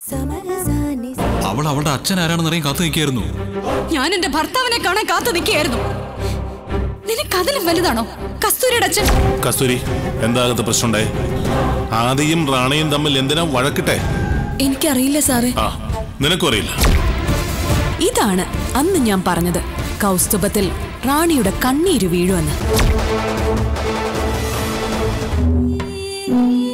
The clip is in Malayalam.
അവൾ അവളുടെ അച്ഛൻ ആരാണെന്നറിയാൻ കാത്തു നിൽക്കുകയായിരുന്നു. ഞാൻ എന്റെ ഭർത്താവിനെ കാണാൻ കാത്തു നിൽക്കുകയായിരുന്നു. നിനക്ക് അതിലും വലുതാണോ കസ്തൂരിയുടെ അച്ഛൻ? കസ്തൂരി, എന്താകത്തെ പ്രശ്നമുണ്ടായി? ആദിയും റാണയും തമ്മിൽ എന്തിനാ വഴക്കിട്ടെ? എനിക്കറിയില്ല സാറേ. നിനക്കും അറിയില്ല? ഇതാണ് അന്ന് ഞാൻ പറഞ്ഞത്, കൗസ്തുഭത്തിൽ റാണിയുടെ കണ്ണീര് വീഴുമെന്ന്.